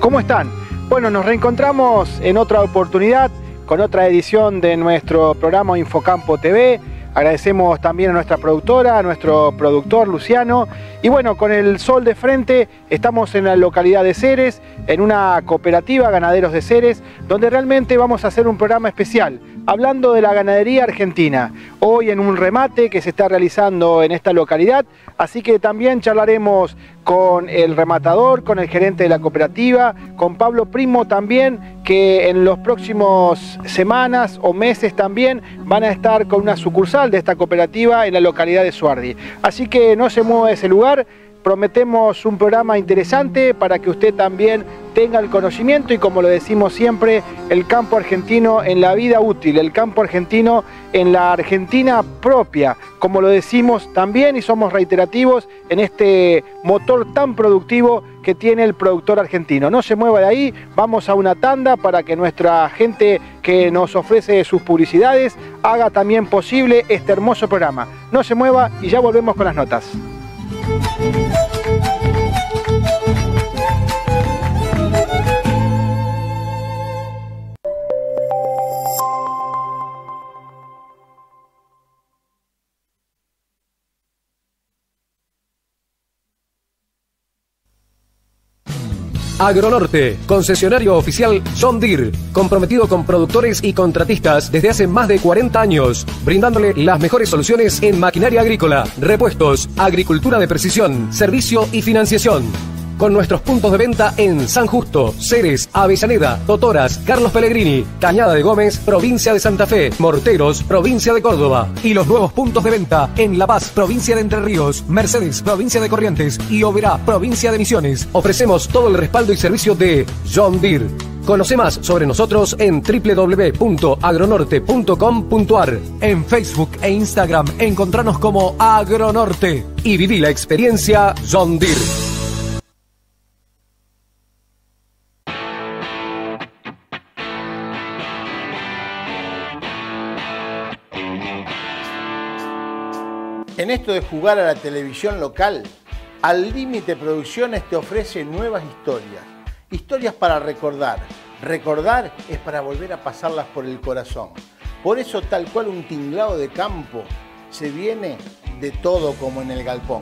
¿Cómo están? Bueno, nos reencontramos en otra oportunidad con otra edición de nuestro programa Infocampo TV. Agradecemos también a nuestra productora, a nuestro productor Luciano. Y bueno, con el sol de frente, estamos en la localidad de Ceres, en una cooperativa Ganaderos de Ceres, donde realmente vamos a hacer un programa especial, hablando de la ganadería argentina. Hoy en un remate que se está realizando en esta localidad, así que también charlaremos con el rematador, con el gerente de la cooperativa, con Pablo Primo también, que en los próximos semanas o meses también van a estar con una sucursal de esta cooperativa en la localidad de Suardi. Así que no se mueva de ese lugar, prometemos un programa interesante para que usted también tenga el conocimiento y, como lo decimos siempre, el campo argentino en la vida útil, el campo argentino en la Argentina propia, como lo decimos también y somos reiterativos en este motor tan productivo que tiene el productor argentino. No se mueva de ahí, vamos a una tanda para que nuestra gente que nos ofrece sus publicidades haga también posible este hermoso programa. No se mueva y ya volvemos con las notas. Agronorte, concesionario oficial John Deere, comprometido con productores y contratistas desde hace más de 40 años, brindándole las mejores soluciones en maquinaria agrícola, repuestos, agricultura de precisión, servicio y financiación. Con nuestros puntos de venta en San Justo, Ceres, Avellaneda, Totoras, Carlos Pellegrini, Cañada de Gómez, provincia de Santa Fe, Morteros, provincia de Córdoba. Y los nuevos puntos de venta en La Paz, provincia de Entre Ríos, Mercedes, provincia de Corrientes y Oberá, provincia de Misiones. Ofrecemos todo el respaldo y servicio de John Deere. Conoce más sobre nosotros en www.agronorte.com.ar. En Facebook e Instagram encontranos como Agronorte y viví la experiencia John Deere. En esto de jugar a la televisión local, Al Límite Producciones te ofrece nuevas historias. Historias para recordar. Recordar es para volver a pasarlas por el corazón. Por eso, tal cual un tinglado de campo, se viene de todo como en el galpón.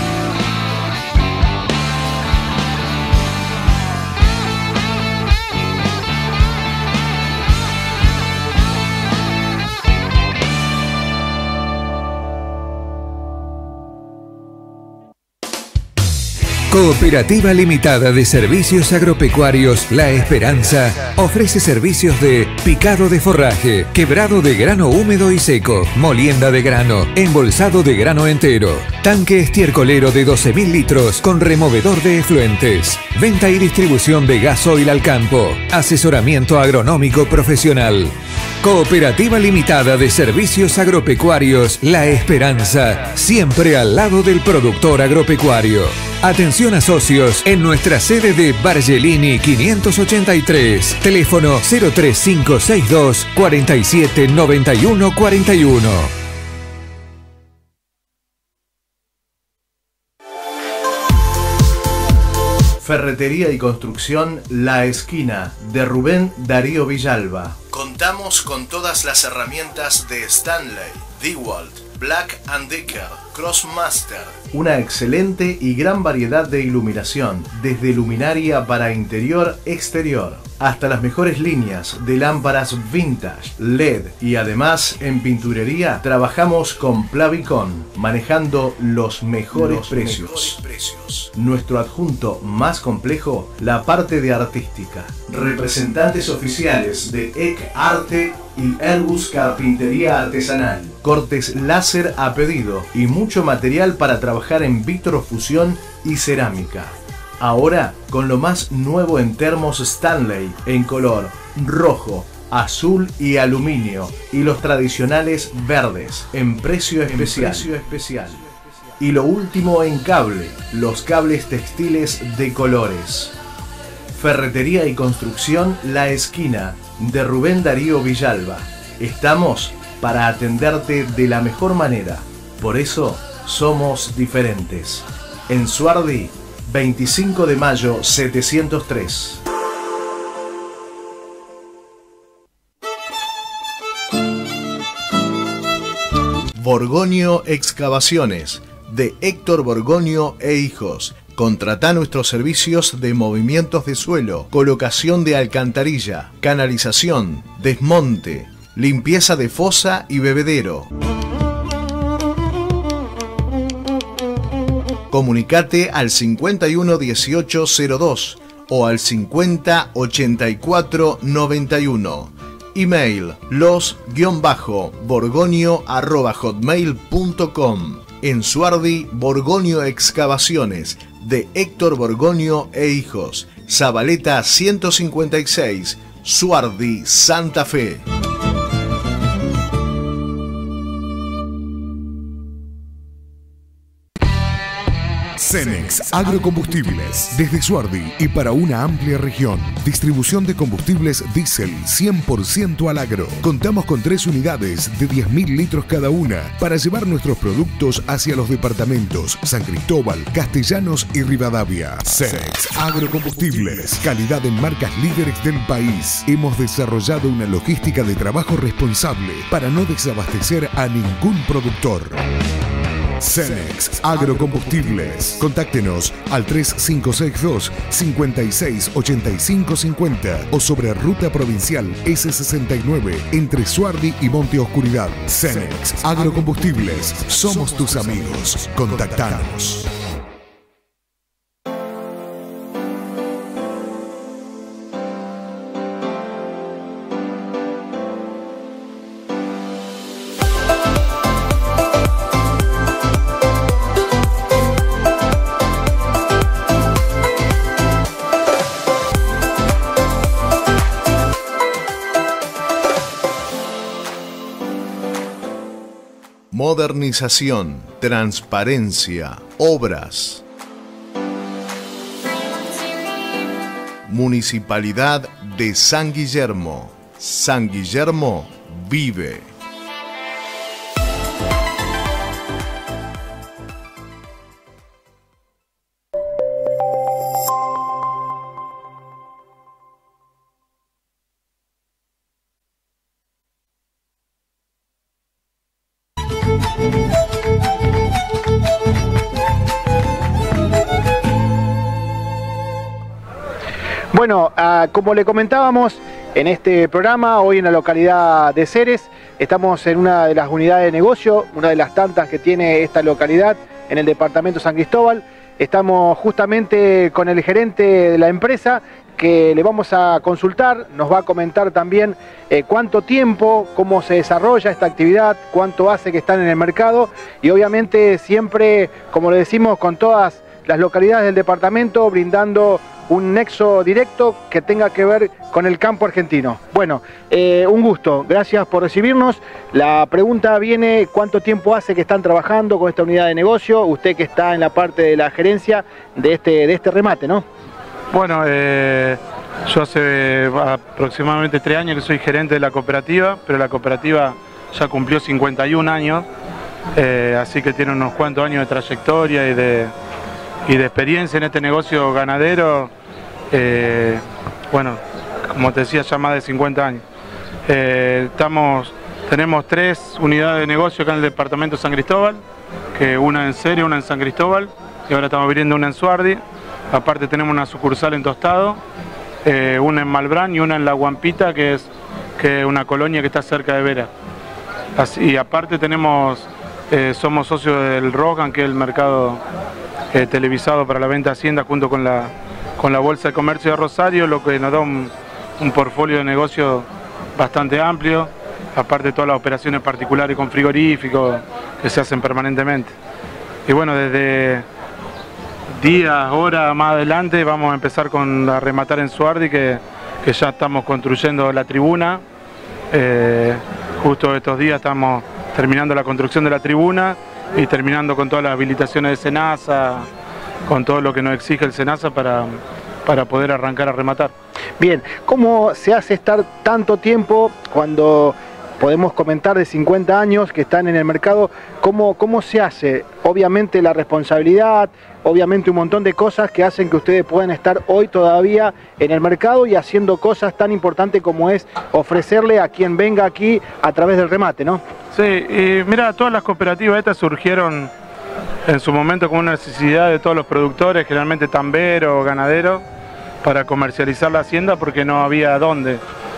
Cooperativa Limitada de Servicios Agropecuarios La Esperanza ofrece servicios de picado de forraje, quebrado de grano húmedo y seco, molienda de grano, embolsado de grano entero, tanque estiercolero de 12.000 litros con removedor de efluentes, venta y distribución de gasoil al campo, asesoramiento agronómico profesional. Cooperativa Limitada de Servicios Agropecuarios La Esperanza, siempre al lado del productor agropecuario. Atención a socios en nuestra sede de Bargelini 583, teléfono 03562 47 91 41. Ferretería y construcción La Esquina, de Rubén Darío Villalba. Contamos con todas las herramientas de Stanley, DeWalt, Black & Decker, Crossmaster. Una excelente y gran variedad de iluminación, desde luminaria para interior, exterior, hasta las mejores líneas de lámparas vintage, LED, y además en pinturería trabajamos con Plavicon, manejando los mejores precios. Nuestro adjunto más complejo, la parte de artística. Representantes oficiales de EC Arte y Airbus Carpintería Artesanal. Cortes láser a pedido y mucho material para trabajar en vitrofusión y cerámica. Ahora con lo más nuevo en termos Stanley en color rojo, azul y aluminio, y los tradicionales verdes en precio especial. Y lo último en cable, los cables textiles de colores. Ferretería y construcción La Esquina, de Rubén Darío Villalba. Estamos para atenderte de la mejor manera. Por eso somos diferentes. En Suardi, 25 de mayo 703. Borgoño Excavaciones, de Héctor Borgoño e Hijos. Contratá nuestros servicios de movimientos de suelo, colocación de alcantarilla, canalización, desmonte, limpieza de fosa y bebedero. Comunicate al 51 18 02 o al 50 84 91. Email los-borgoño@hotmail.com. En Suardi, Borgoño Excavaciones, de Héctor Borgoño e Hijos. Zabaleta 156, Suardi, Santa Fe. Cenex Agrocombustibles, desde Suardi y para una amplia región. Distribución de combustibles diésel 100% al agro. Contamos con 3 unidades de 10.000 litros cada una para llevar nuestros productos hacia los departamentos San Cristóbal, Castellanos y Rivadavia. Cenex Agrocombustibles, calidad en marcas líderes del país. Hemos desarrollado una logística de trabajo responsable para no desabastecer a ningún productor. Cenex Agrocombustibles. Contáctenos al 3562 568550 o sobre Ruta Provincial S69 entre Suardi y Monte Oscuridad. Cenex Agrocombustibles. Somos tus amigos. Contactanos. Modernización, transparencia, obras. Municipalidad de San Guillermo. San Guillermo vive. Bueno, como le comentábamos en este programa, hoy en la localidad de Ceres, estamos en una de las unidades de negocio, una de las tantas que tiene esta localidad en el departamento San Cristóbal. Estamos justamente con el gerente de la empresa que le vamos a consultar, nos va a comentar también cuánto tiempo, cómo se desarrolla esta actividad, cuánto hace que están en el mercado y obviamente siempre, como le decimos, con todas las localidades del departamento brindando un nexo directo que tenga que ver con el campo argentino. Bueno, un gusto, gracias por recibirnos. La pregunta viene, ¿cuánto tiempo hace que están trabajando con esta unidad de negocio? Usted que está en la parte de la gerencia de este remate, ¿no? Bueno, yo hace aproximadamente 3 años que soy gerente de la cooperativa, pero la cooperativa ya cumplió 51 años, así que tiene unos cuantos años de trayectoria y de experiencia en este negocio ganadero. Bueno, como te decía, ya más de 50 años. Tenemos 3 unidades de negocio acá en el departamento San Cristóbal, que una en Ceres, una en San Cristóbal, y ahora estamos abriendo una en Suardi. Aparte tenemos una sucursal en Tostado, una en Malbrán y una en La Guampita, que es una colonia que está cerca de Vera. Y aparte somos socios del Rogan, que es el mercado televisado para la venta de Hacienda, junto con la Bolsa de Comercio de Rosario, lo que nos da un portfolio de negocio bastante amplio, aparte de todas las operaciones particulares con frigoríficos que se hacen permanentemente. Y bueno, desde días, horas más adelante vamos a empezar a rematar en Suardi, que ya estamos construyendo la tribuna. Justo estos días estamos terminando la construcción de la tribuna y terminando con todas las habilitaciones de SENASA, con todo lo que nos exige el SENASA para poder arrancar a rematar. Bien, ¿cómo se hace estar tanto tiempo cuando podemos comentar, de 50 años que están en el mercado. ¿Cómo se hace? Obviamente la responsabilidad, obviamente un montón de cosas que hacen que ustedes puedan estar hoy todavía en el mercado y haciendo cosas tan importantes como es ofrecerle a quien venga aquí a través del remate, ¿no? Sí, y mira, todas las cooperativas estas surgieron en su momento como una necesidad de todos los productores, generalmente tamberos, ganaderos, para comercializar la hacienda porque no había dónde.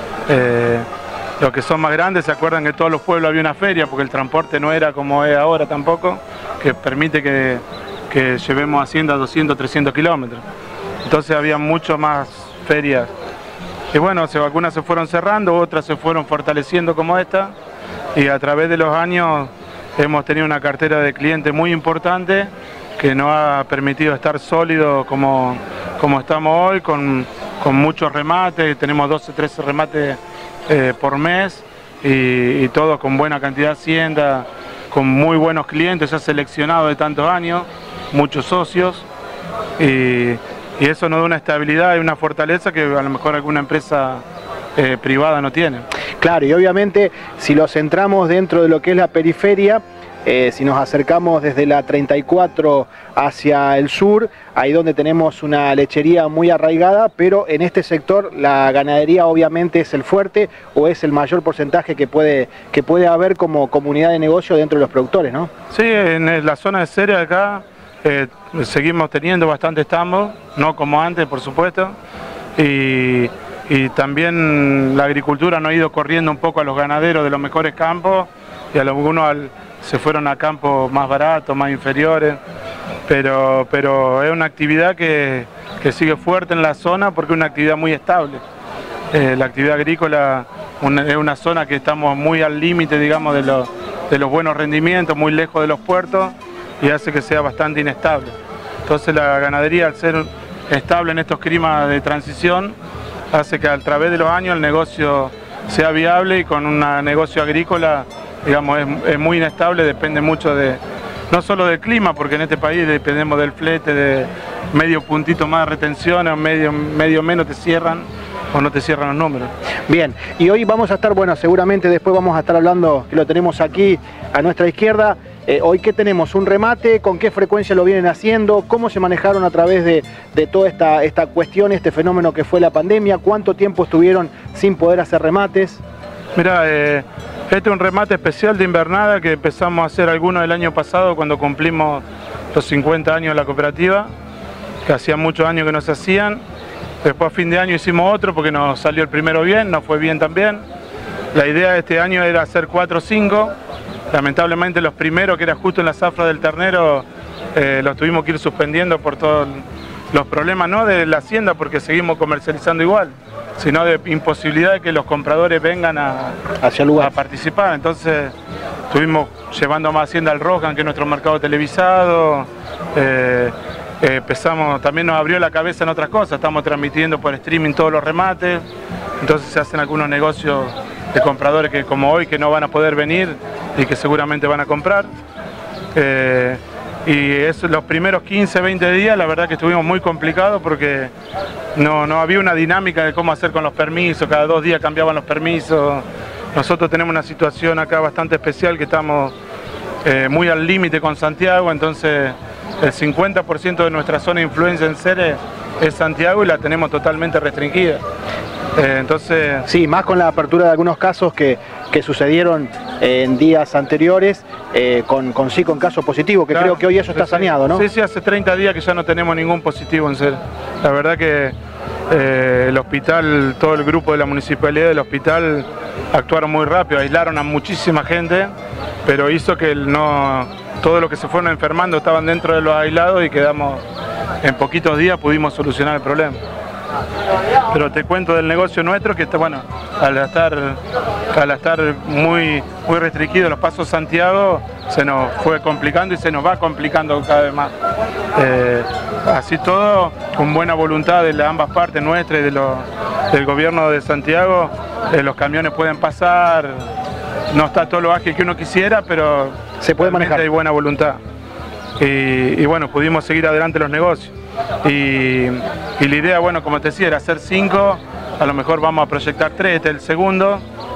Los que son más grandes se acuerdan que en todos los pueblos había una feria, porque el transporte no era como es ahora tampoco, que permite que llevemos hacienda a 200, 300 kilómetros. Entonces había mucho más ferias. Y bueno, algunas se fueron cerrando, otras se fueron fortaleciendo como esta, y a través de los años hemos tenido una cartera de clientes muy importante que nos ha permitido estar sólidos como estamos hoy, con muchos remates. Tenemos 12, 13 remates por mes y todos con buena cantidad de hacienda, con muy buenos clientes ya seleccionados de tantos años, muchos socios, y eso nos da una estabilidad y una fortaleza que a lo mejor alguna empresa privada no tiene. Claro, y obviamente si lo centramos dentro de lo que es la periferia, si nos acercamos desde la 34 hacia el sur, ahí donde tenemos una lechería muy arraigada, pero en este sector la ganadería obviamente es el fuerte o es el mayor porcentaje que puede haber como comunidad de negocio dentro de los productores, ¿no? Sí, en la zona de Ceres acá seguimos teniendo bastantes tambos, no como antes por supuesto, y también la agricultura nos ha ido corriendo un poco a los ganaderos de los mejores campos y algunos se fueron a campos más baratos, más inferiores, pero es una actividad que sigue fuerte en la zona porque es una actividad muy estable. La actividad agrícola es una zona que estamos muy al límite, digamos, de los buenos rendimientos, muy lejos de los puertos, y hace que sea bastante inestable. Entonces la ganadería, al ser estable en estos climas de transición, hace que a través de los años el negocio sea viable, y con un negocio agrícola, digamos, es muy inestable, depende mucho no solo del clima, porque en este país dependemos del flete, de medio puntito más de retención, o medio menos te cierran o no te cierran los números. Bien, y hoy vamos a estar, bueno, seguramente después vamos a estar hablando, que lo tenemos aquí a nuestra izquierda. Hoy, ¿qué tenemos? ¿Un remate? ¿Con qué frecuencia lo vienen haciendo? ¿Cómo se manejaron a través de toda esta cuestión, este fenómeno que fue la pandemia? ¿Cuánto tiempo estuvieron sin poder hacer remates? Mira, este es un remate especial de invernada que empezamos a hacer algunos el año pasado cuando cumplimos los 50 años de la cooperativa, que hacía muchos años que no se hacían. Después a fin de año hicimos otro porque nos salió el primero bien, nos fue bien también. La idea de este año era hacer 4 o 5. Lamentablemente los primeros, que era justo en la zafra del ternero, los tuvimos que ir suspendiendo por todos los problemas, no de la hacienda, porque seguimos comercializando igual, sino de imposibilidad de que los compradores vengan a participar. Entonces estuvimos llevando más hacienda al Rohan, que es nuestro mercado televisado. Empezamos, también nos abrió la cabeza en otras cosas, estamos transmitiendo por streaming todos los remates, entonces se hacen algunos negocios de compradores que, como hoy, que no van a poder venir y que seguramente van a comprar. Y los primeros 15, 20 días la verdad que estuvimos muy complicados porque no había una dinámica de cómo hacer con los permisos, cada 2 días cambiaban los permisos. Nosotros tenemos una situación acá bastante especial, que estamos muy al límite con Santiago, entonces el 50% de nuestra zona de influencia en Ceres es Santiago y la tenemos totalmente restringida. Entonces... Sí, más con la apertura de algunos casos que sucedieron en días anteriores, con casos positivos, que claro, creo que hoy eso está saneado, ¿no? Sí, hace 30 días que ya no tenemos ningún positivo en Ceres. La verdad que el hospital, todo el grupo de la municipalidad del hospital actuaron muy rápido, aislaron a muchísima gente, pero hizo que todos los que se fueron enfermando estaban dentro de los aislados y quedamos, en poquitos días pudimos solucionar el problema. Pero te cuento del negocio nuestro, que bueno, al estar muy restringido los pasos Santiago, se nos fue complicando y se nos va complicando cada vez más. Así todo, con buena voluntad de ambas partes, nuestra y del gobierno de Santiago, los camiones pueden pasar, no está todo lo ágil que uno quisiera, pero se puede manejar. Hay buena voluntad. Y bueno, pudimos seguir adelante los negocios. Y la idea, bueno, como te decía, era hacer 5, a lo mejor vamos a proyectar 3, este es el segundo,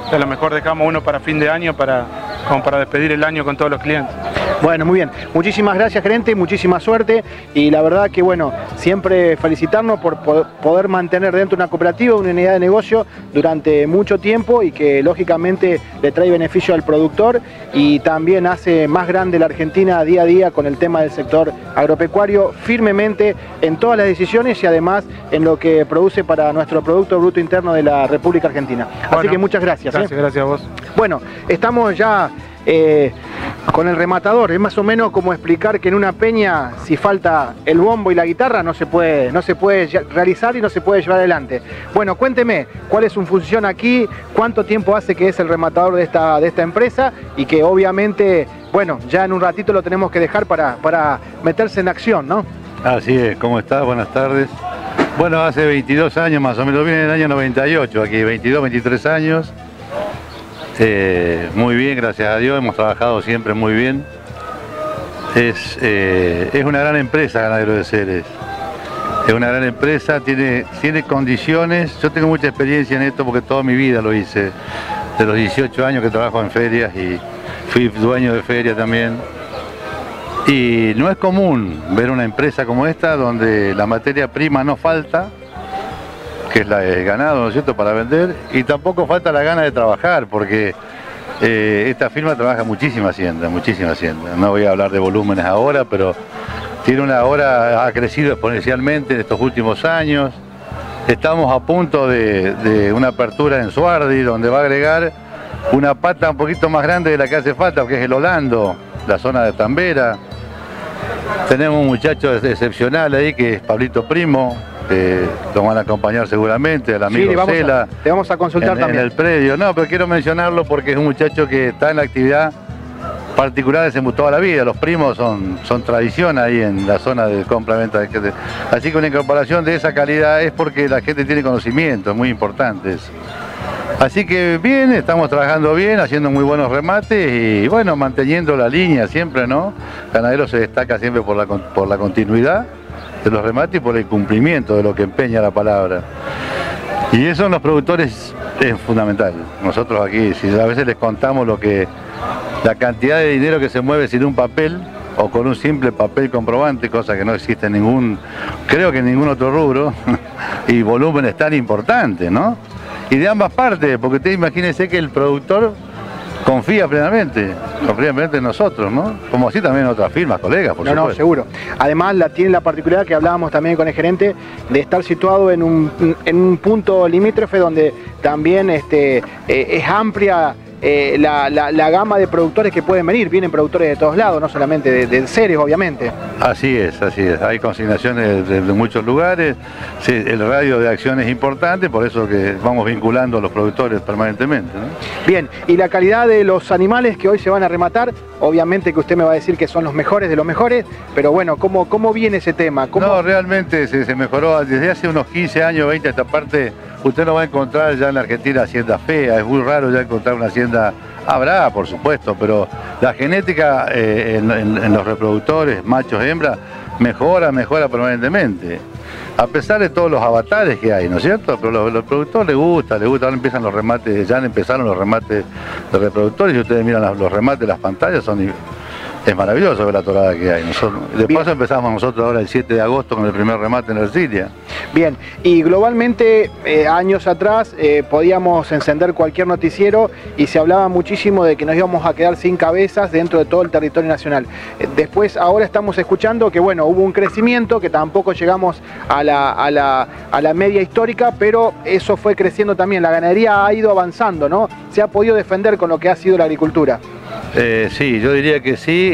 a lo mejor dejamos uno para fin de año como para despedir el año con todos los clientes. Bueno, muy bien. Muchísimas gracias, gerente, muchísima suerte y la verdad que bueno, siempre felicitarnos por poder mantener dentro de una cooperativa, una unidad de negocio durante mucho tiempo y que lógicamente le trae beneficio al productor y también hace más grande la Argentina día a día con el tema del sector agropecuario, firmemente en todas las decisiones y además en lo que produce para nuestro Producto Bruto Interno de la República Argentina. Bueno, así que muchas gracias. Gracias a vos. Bueno, estamos ya con el rematador. Es más o menos como explicar que en una peña, si falta el bombo y la guitarra, no se puede realizar y no se puede llevar adelante. Bueno, cuénteme, ¿cuál es su función aquí? ¿Cuánto tiempo hace que es el rematador de esta empresa? Y que obviamente, bueno, ya en un ratito lo tenemos que dejar para meterse en acción, ¿no? Así es, ¿cómo estás? Buenas tardes. Bueno, hace 22 años más o menos, viene en el año 98, aquí 22, 23 años. Muy bien, gracias a Dios, hemos trabajado siempre muy bien. Es una gran empresa Ganadero de Ceres. Es una gran empresa, tiene condiciones. Yo tengo mucha experiencia en esto porque toda mi vida lo hice. De los 18 años que trabajo en ferias y fui dueño de feria también. Y no es común ver una empresa como esta donde la materia prima no falta, que es el ganado, ¿no es cierto?, para vender, y tampoco falta la gana de trabajar, porque esta firma trabaja muchísima hacienda, muchísima hacienda. No voy a hablar de volúmenes ahora, pero ahora ha crecido exponencialmente en estos últimos años. Estamos a punto de una apertura en Suardi, donde va a agregar una pata un poquito más grande de la que hace falta, que es el Holando, la zona de Tambera. Tenemos un muchacho excepcional ahí, que es Pablito Primo, lo van a acompañar seguramente, el amigo Cela. Te vamos a consultar también. En el predio. No, pero quiero mencionarlo porque es un muchacho que está en la actividad particular desde toda la vida. Los primos son tradición ahí en la zona de compra-venta. Así que una incorporación de esa calidad es porque la gente tiene conocimiento, es muy importante eso. Así que bien, estamos trabajando bien, haciendo muy buenos remates y bueno, manteniendo la línea siempre, ¿no? Ganadero se destaca siempre por la continuidad de los remates y por el cumplimiento de lo que empeña la palabra. Y eso en los productores es fundamental. Nosotros aquí, si a veces les contamos la cantidad de dinero que se mueve sin un papel o con un simple papel comprobante, cosa que no existe creo que en ningún otro rubro, y volúmenes tan importantes, ¿no? Y de ambas partes, porque usted imagínense que el productor confía plenamente en nosotros, ¿no? Como así también en otras firmas, colegas, por supuesto. No, seguro. Además, tiene la particularidad que hablábamos también con el gerente, de estar situado en un punto limítrofe donde también es amplia la gama de productores que pueden venir. Vienen productores de todos lados, no solamente de Ceres, obviamente. Así es. Hay consignaciones de muchos lugares. Sí, el radio de acción es importante, por eso que vamos vinculando a los productores permanentemente, ¿no? Bien, y la calidad de los animales que hoy se van a rematar, obviamente que usted me va a decir que son los mejores de los mejores, pero bueno, ¿cómo viene ese tema? No, realmente se mejoró desde hace unos 15 años, 20 a esta parte. Usted no va a encontrar ya en la Argentina haciendas feas, es muy raro ya encontrar una hacienda. Habrá, por supuesto, pero la genética en los reproductores, machos, hembras, mejora permanentemente. A pesar de todos los avatares que hay, ¿no es cierto? Pero los productores les gusta, ahora empiezan los remates, ya empezaron los remates de reproductores, y ustedes miran los remates de las pantallas, es maravilloso ver la torada que hay. De paso empezamos nosotros ahora el 7 de agosto con el primer remate en Ercilia. Bien, y globalmente años atrás podíamos encender cualquier noticiero y se hablaba muchísimo de que nos íbamos a quedar sin cabezas dentro de todo el territorio nacional. Después ahora estamos escuchando que bueno, hubo un crecimiento, que tampoco llegamos a la media histórica, pero eso fue creciendo también. La ganadería ha ido avanzando, ¿no? Se ha podido defender con lo que ha sido la agricultura. Sí, yo diría que sí.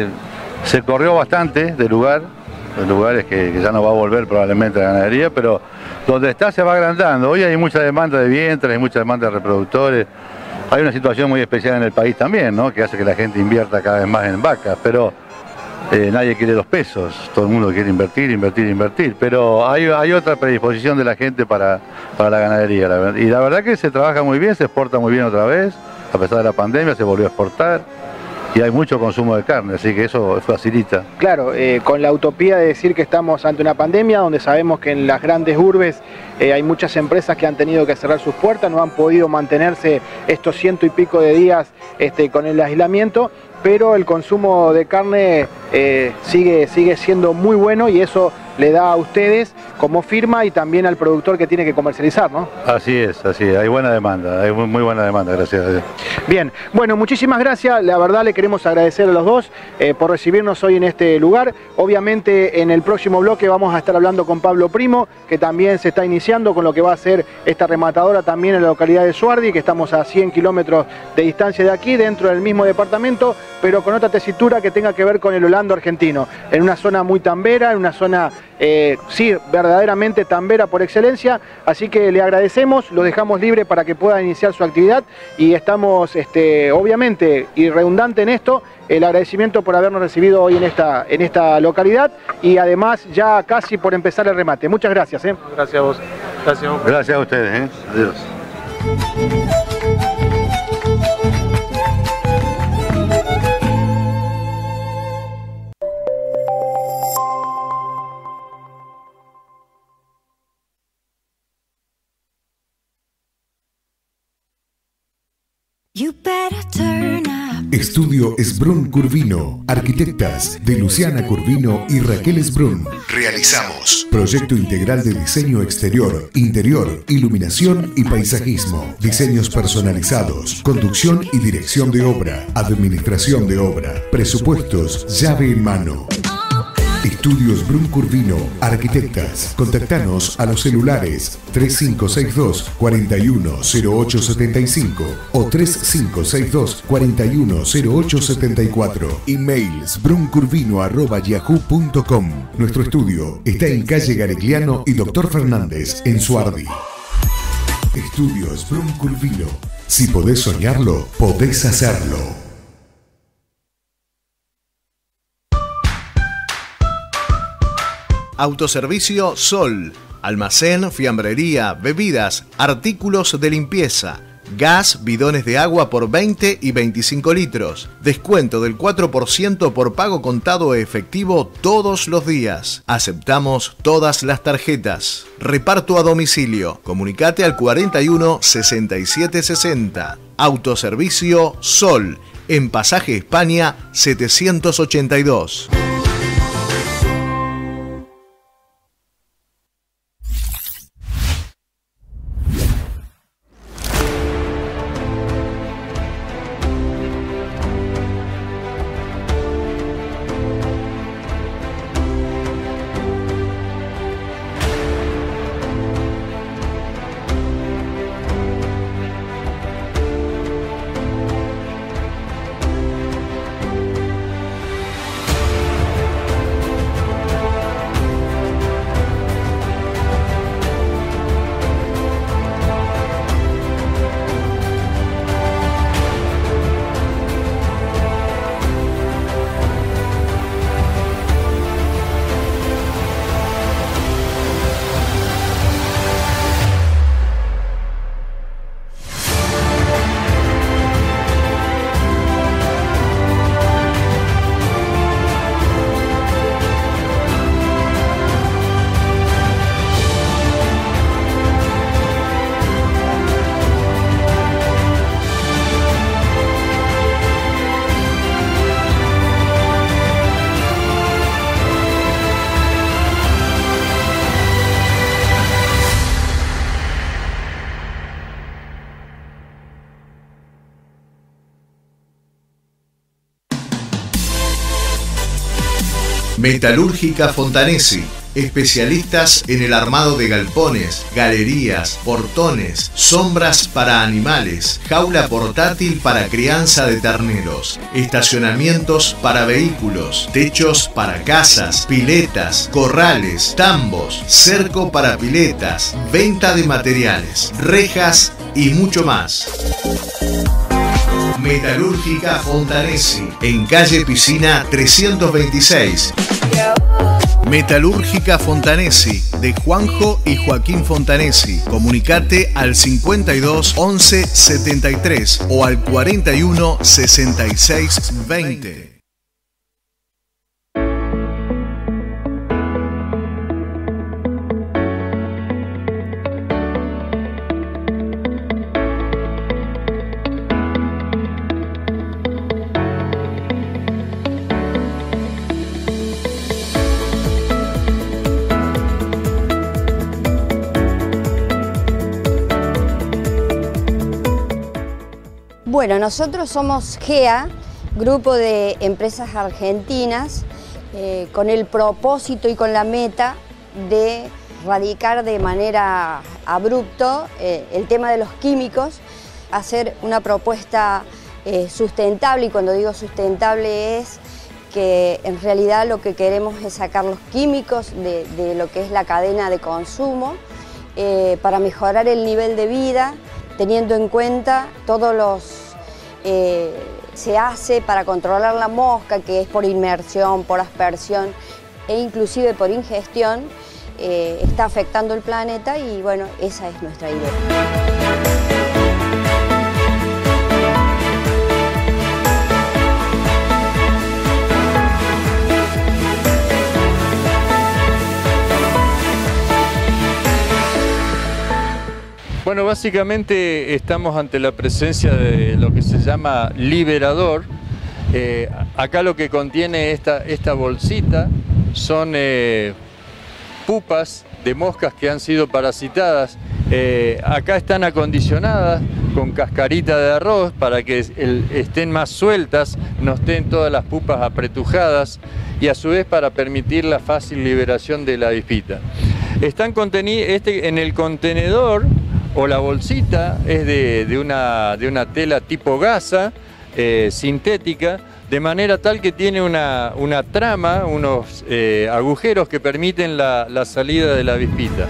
Se corrió bastante de lugares que ya no va a volver probablemente la ganadería, pero donde está se va agrandando. Hoy hay mucha demanda de vientres, hay mucha demanda de reproductores. Hay una situación muy especial en el país también, ¿no?, que hace que la gente invierta cada vez más en vacas, pero nadie quiere los pesos, todo el mundo quiere invertir, pero hay otra predisposición de la gente para la ganadería, y la verdad que se trabaja muy bien, se exporta muy bien otra vez, a pesar de la pandemia se volvió a exportar. y hay mucho consumo de carne, así que eso facilita. Claro, con la utopía de decir que estamos ante una pandemia, donde sabemos que en las grandes urbes hay muchas empresas que han tenido que cerrar sus puertas, no han podido mantenerse estos 100 y pico de días con el aislamiento, pero el consumo de carne sigue siendo muy bueno y eso le da a ustedes como firma y también al productor que tiene que comercializar, ¿no? Así es, hay buena demanda, hay muy buena demanda, gracias a Dios. Bien, bueno, muchísimas gracias, la verdad le queremos agradecer a los dos por recibirnos hoy en este lugar. Obviamente en el próximo bloque vamos a estar hablando con Pablo Primo, que también se está iniciando con lo que va a ser esta rematadora también en la localidad de Suardi, que estamos a 100 kilómetros de distancia de aquí, dentro del mismo departamento, pero con otra tesitura que tenga que ver con el Holando argentino, en una zona muy tambera, en una zona sí, verdaderamente tambera por excelencia, así que le agradecemos, lo dejamos libre para que pueda iniciar su actividad y estamos obviamente y redundante en esto, el agradecimiento por habernos recibido hoy en esta localidad y además ya casi por empezar el remate. Muchas gracias. Gracias a vos. Gracias a ustedes. Adiós. Estudio Esbrun Curvino, arquitectas de Luciana Curvino y Raquel Esbrun. Realizamos proyecto integral de diseño exterior, interior, iluminación y paisajismo, diseños personalizados, conducción y dirección de obra, administración de obra, presupuestos, llave en mano. Estudios Brun Curvino, arquitectas. Contactanos a los celulares 3562 410875 o 3562 410874. Emails bruncurvino@yahoo.com. Nuestro estudio está en calle Garicliano y Dr. Fernández, en Suardi. Estudios Brun Curvino. Si podés soñarlo, podés hacerlo. Autoservicio Sol, almacén, fiambrería, bebidas, artículos de limpieza, gas, bidones de agua por 20 y 25 litros, descuento del 4% por pago contado efectivo todos los días. Aceptamos todas las tarjetas. Reparto a domicilio. Comunicate al 41 67 60. Autoservicio Sol, en Pasaje España 782. Metalúrgica Fontanesi, especialistas en el armado de galpones, galerías, portones, sombras para animales, jaula portátil para crianza de terneros, estacionamientos para vehículos, techos para casas, piletas, corrales, tambos, cerco para piletas, venta de materiales, rejas y mucho más. Metalúrgica Fontanesi, en calle Piscina 326. Metalúrgica Fontanesi, de Juanjo y Joaquín Fontanesi. Comunicate al 52 11 73 o al 41 66 20. Bueno, nosotros somos GEA, grupo de empresas argentinas, con el propósito y con la meta de erradicar de manera abrupta el tema de los químicos, hacer una propuesta sustentable, y cuando digo sustentable es que en realidad lo que queremos es sacar los químicos de lo que es la cadena de consumo para mejorar el nivel de vida, teniendo en cuenta todos los... se hace para controlar la mosca, que es por inmersión, por aspersión e inclusive por ingestión, está afectando el planeta y bueno, esa es nuestra idea. Bueno, básicamente estamos ante la presencia de lo que se llama liberador. Acá lo que contiene esta bolsita son pupas de moscas que han sido parasitadas. Acá están acondicionadas con cascarita de arroz para que estén más sueltas, no estén todas las pupas apretujadas, y a su vez para permitir la fácil liberación de la avispita. Están en el contenedor, o la bolsita es de una tela tipo gasa, sintética, de manera tal que tiene una trama, unos agujeros que permiten la salida de la avispita.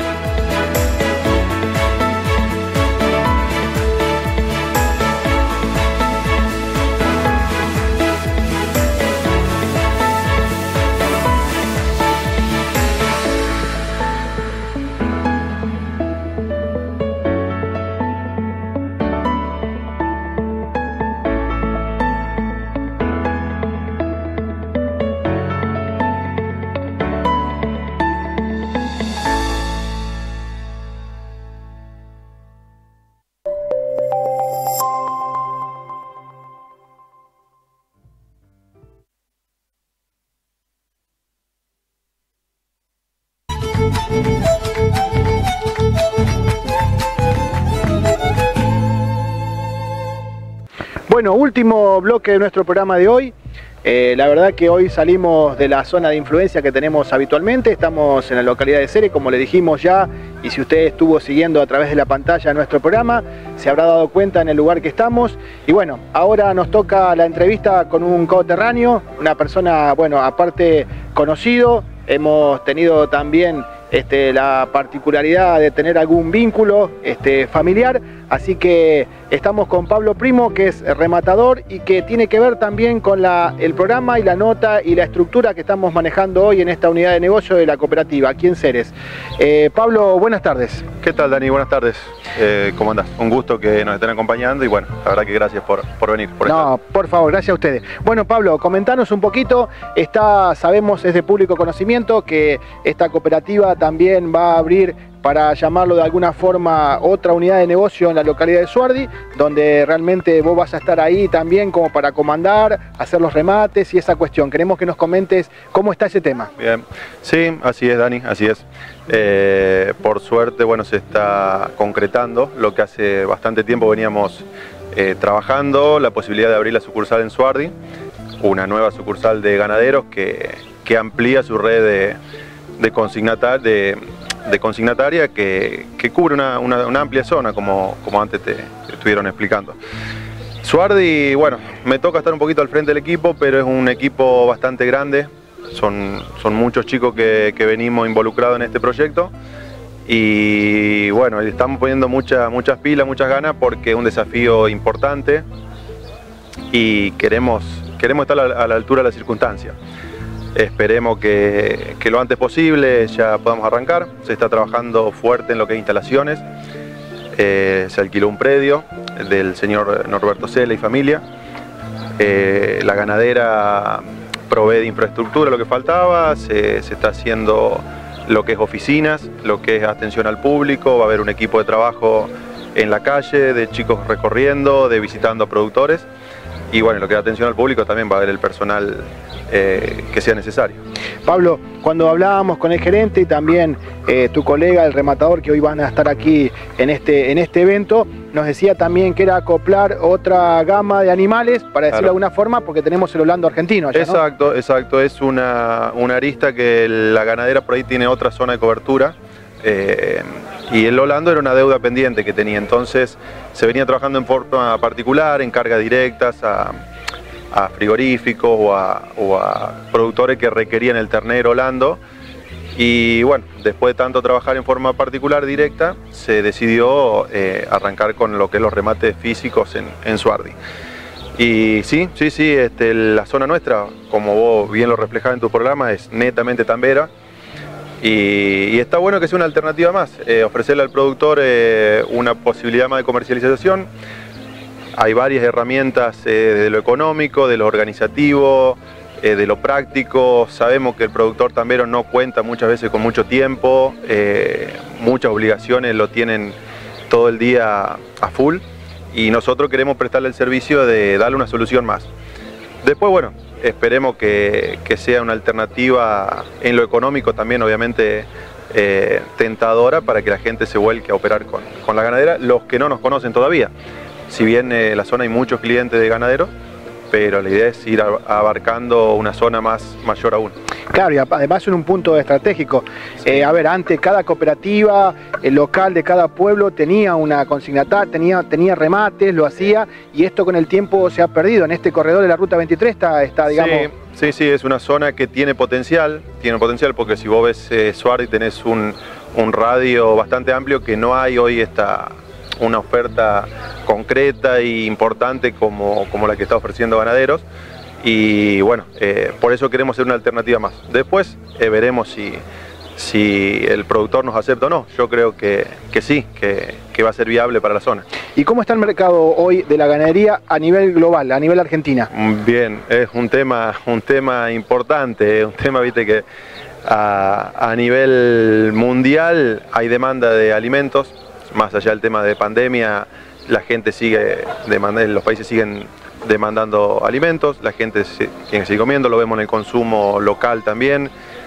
Bueno, último bloque de nuestro programa de hoy. La verdad que hoy salimos de la zona de influencia que tenemos habitualmente. Estamos en la localidad de Ceres, como le dijimos ya, y si usted estuvo siguiendo a través de la pantalla nuestro programa, se habrá dado cuenta en el lugar que estamos. Y bueno, ahora nos toca la entrevista con un coterráneo, una persona, bueno, aparte conocido. Hemos tenido también la particularidad de tener algún vínculo familiar, así que estamos con Pablo Primo, que es rematador y que tiene que ver también con el programa y la nota y la estructura que estamos manejando hoy en esta unidad de negocio de la cooperativa, aquí en Ceres. Pablo, buenas tardes. ¿Qué tal, Dani? Buenas tardes. ¿Cómo andás? Un gusto que nos estén acompañando y bueno, la verdad que gracias por venir. Por favor, gracias a ustedes. Bueno, Pablo, comentanos un poquito, sabemos, es de público conocimiento que esta cooperativa también va a abrir, para llamarlo de alguna forma, otra unidad de negocio en la localidad de Suardi, donde realmente vos vas a estar ahí también como para comandar, hacer los remates y esa cuestión. Queremos que nos comentes cómo está ese tema. Bien, sí, así es, Dani, así es. Por suerte, bueno, se está concretando lo que hace bastante tiempo veníamos trabajando, la posibilidad de abrir la sucursal en Suardi, una nueva sucursal de ganaderos que amplía su red de consignataria que cubre una amplia zona, como antes te estuvieron explicando. Suardi, bueno, me toca estar un poquito al frente del equipo, pero es un equipo bastante grande, son muchos chicos que venimos involucrados en este proyecto y bueno, estamos poniendo muchas pilas, muchas ganas porque es un desafío importante y queremos estar a la altura de las circunstancias. Esperemos que lo antes posible ya podamos arrancar. Se está trabajando fuerte en lo que es instalaciones. Se alquiló un predio del señor Norberto Cela y familia. La ganadera provee de infraestructura lo que faltaba, se está haciendo lo que es oficinas, lo que es atención al público, va a haber un equipo de trabajo en la calle, de chicos recorriendo, de visitando a productores. Y bueno, lo que es atención al público también va a haber el personal que sea necesario. Pablo, cuando hablábamos con el gerente y también tu colega, el rematador, que hoy van a estar aquí en este evento, nos decía también que era acoplar otra gama de animales, para decirlo de alguna forma, porque tenemos el holando argentino allá, exacto, ¿no? Exacto, es una arista que la ganadera por ahí tiene otra zona de cobertura. Y el holando era una deuda pendiente que tenía, entonces se venía trabajando en forma particular, en cargas directas a frigoríficos o a productores que requerían el ternero holando. Y bueno, después de tanto trabajar en forma particular, directa, se decidió arrancar con lo que es los remates físicos en Suardi. Y sí, la zona nuestra, como vos bien lo reflejás en tu programa, es netamente tambera. Y está bueno que sea una alternativa más, ofrecerle al productor una posibilidad más de comercialización. Hay varias herramientas de lo económico, de lo organizativo, de lo práctico. Sabemos que el productor tambero no cuenta muchas veces con mucho tiempo, muchas obligaciones lo tienen todo el día a full, y nosotros queremos prestarle el servicio de darle una solución más. Después, bueno, esperemos que sea una alternativa en lo económico también, obviamente, tentadora para que la gente se vuelque a operar con la ganadera, los que no nos conocen todavía. Si bien en la zona hay muchos clientes de ganaderos, pero la idea es ir abarcando una zona mayor aún. Claro, y además en un punto estratégico. A ver, antes cada cooperativa, el local de cada pueblo tenía una consignataria, tenía remates, lo hacía, y esto con el tiempo se ha perdido. En este corredor de la Ruta 23 está digamos... Sí, es una zona que tiene potencial porque si vos ves Suardi tenés un radio bastante amplio que no hay hoy una oferta concreta e importante como la que está ofreciendo Ganaderos, y bueno, por eso queremos ser una alternativa más. Después veremos si el productor nos acepta o no. Yo creo que sí, que va a ser viable para la zona. ¿Y cómo está el mercado hoy de la ganadería a nivel global, a nivel Argentina? Bien, es un tema importante, un tema, viste, que a nivel mundial hay demanda de alimentos. Más allá del tema de pandemia, la gente sigue demandando, los países siguen demandando alimentos, la gente sigue comiendo, lo vemos en el consumo local también,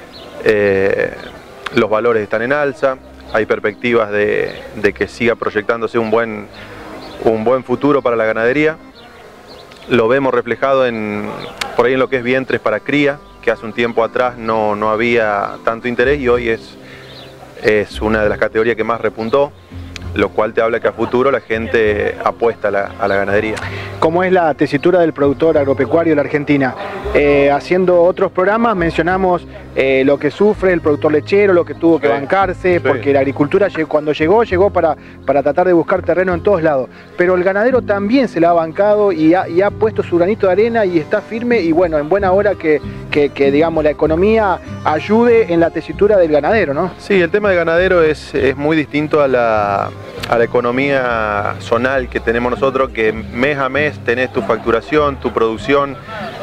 los valores están en alza, hay perspectivas de que siga proyectándose un buen futuro para la ganadería. Lo vemos reflejado por ahí en lo que es vientres para cría, que hace un tiempo atrás no había tanto interés y hoy es una de las categorías que más repuntó, lo cual te habla que a futuro la gente apuesta a la ganadería. ¿Cómo es la tesitura del productor agropecuario de la Argentina? Haciendo otros programas mencionamos lo que sufre el productor lechero, lo que tuvo que bancarse, porque la agricultura cuando llegó para tratar de buscar terreno en todos lados. Pero el ganadero también se la ha bancado y ha puesto su granito de arena y está firme, y bueno, en buena hora que digamos la economía ayude en la tesitura del ganadero, ¿no? Sí, el tema del ganadero es muy distinto a la economía zonal que tenemos nosotros, que mes a mes tenés tu facturación, tu producción.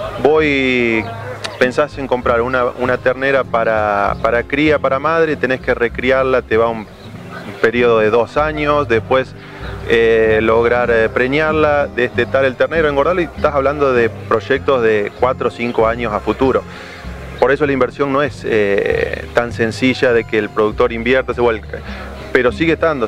Pensás en comprar una ternera para cría, para madre, tenés que recriarla, te va un periodo de 2 años, después lograr preñarla, destetar el ternero, engordarlo, y estás hablando de proyectos de 4 o 5 años a futuro. Por eso la inversión no es tan sencilla de que el productor invierta, se vuelca. Pero sigue estando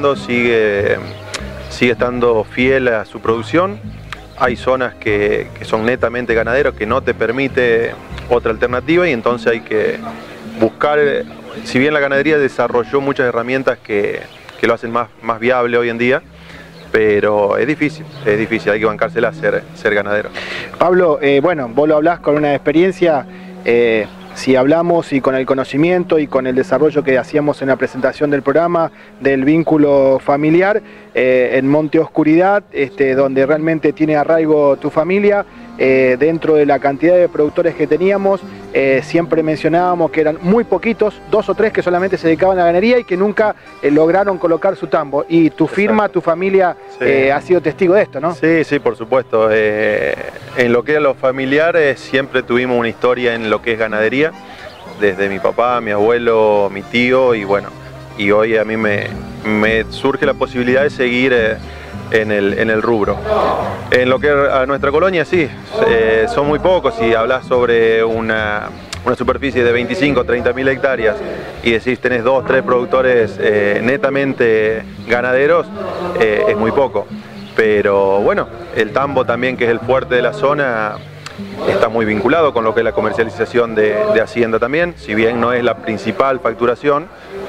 fiel a su producción. Hay zonas que son netamente ganaderos, que no te permite otra alternativa, y entonces hay que buscar, si bien la ganadería desarrolló muchas herramientas que lo hacen más viable hoy en día, pero es difícil, hay que bancársela ser ganadero. Pablo, bueno, vos lo hablás con una experiencia, si hablamos y con el conocimiento y con el desarrollo que hacíamos en la presentación del programa, del vínculo familiar, en Monte Oscuridad, donde realmente tiene arraigo tu familia, dentro de la cantidad de productores que teníamos, siempre mencionábamos que eran muy poquitos, 2 o 3 que solamente se dedicaban a la ganadería y que nunca lograron colocar su tambo. Y tu firma, tu familia ha sido testigo de esto, ¿no? Sí, sí, por supuesto. En lo que es lo familiar, siempre tuvimos una historia en lo que es ganadería, desde mi papá, mi abuelo, mi tío, y bueno, y hoy a mí me surge la posibilidad de seguir en el rubro. En lo que a nuestra colonia, sí, son muy pocos. Si hablas sobre una superficie de 25 o 30 mil hectáreas y decís tenés 2 o 3 productores netamente ganaderos, es muy poco. Pero bueno, el tambo también, que es el fuerte de la zona, está muy vinculado con lo que es la comercialización de Hacienda también, si bien no es la principal facturación,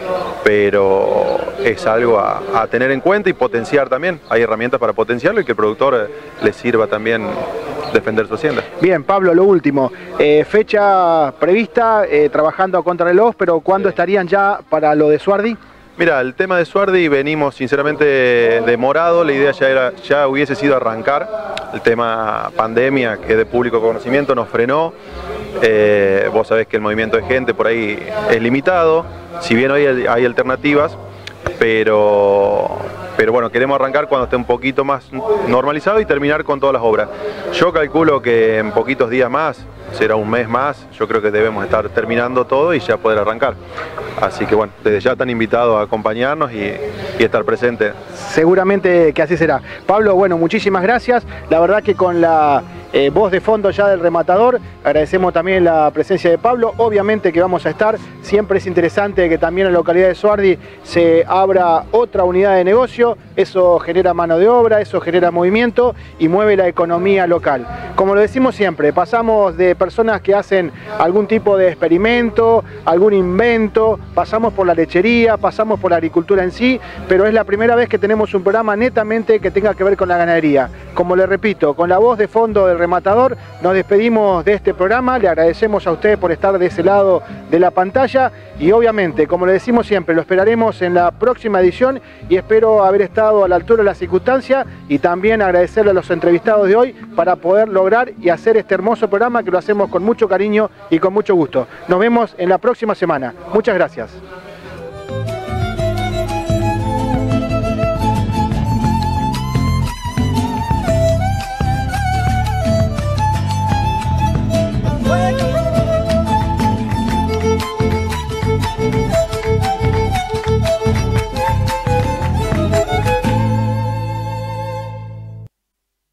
pero es algo a tener en cuenta y potenciar también. Hay herramientas para potenciarlo y que el productor le sirva también defender su hacienda. Bien, Pablo, lo último, fecha prevista, trabajando a contrarreloj, pero ¿cuándo estarían ya para lo de Suardi? Mira, el tema de Suardi venimos sinceramente demorado, la idea ya hubiese sido arrancar. El tema pandemia, que es de público conocimiento, nos frenó. Vos sabés que el movimiento de gente por ahí es limitado, si bien hoy hay alternativas, pero bueno, queremos arrancar cuando esté un poquito más normalizado y terminar con todas las obras. Yo calculo que en poquitos días más, será un mes más, yo creo que debemos estar terminando todo y ya poder arrancar. Así que bueno, desde ya están invitados a acompañarnos y estar presentes. Seguramente que así será. Pablo, bueno, muchísimas gracias. La verdad que con la voz de fondo ya del rematador, agradecemos también la presencia de Pablo. Obviamente que vamos a estar, siempre es interesante que también en la localidad de Suardi se abra otra unidad de negocio, eso genera mano de obra, eso genera movimiento y mueve la economía local. Como lo decimos siempre, pasamos de personas que hacen algún tipo de experimento, algún invento, pasamos por la lechería, pasamos por la agricultura en sí, pero es la primera vez que tenemos un programa netamente que tenga que ver con la ganadería. Como le repito, con la voz de fondo del rematador, nos despedimos de este programa, le agradecemos a usted por estar de ese lado de la pantalla y obviamente, como le decimos siempre, lo esperaremos en la próxima edición y espero haber estado a la altura de la circunstancia y también agradecerle a los entrevistados de hoy para poder lograr y hacer este hermoso programa que lo hacemos con mucho cariño y con mucho gusto. Nos vemos en la próxima semana. Muchas gracias.